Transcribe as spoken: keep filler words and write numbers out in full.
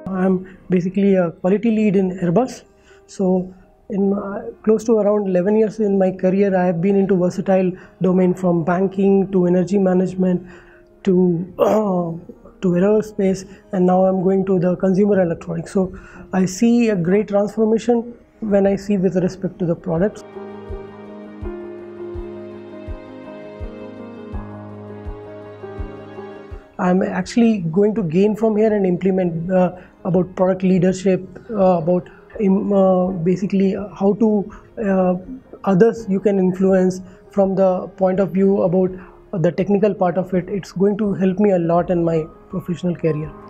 I'm basically a quality lead in Airbus. So in uh, close to around eleven years in my career, I have been into versatile domain from banking to energy management to uh, to aerospace, and now I'm going to the consumer electronics. So I see a great transformation when I see with respect to the products. I'm actually going to gain from here and implement uh, about product leadership, uh, about um, uh, basically how to uh, others you can influence from the point of view about the technical part of it. It's going to help me a lot in my professional career.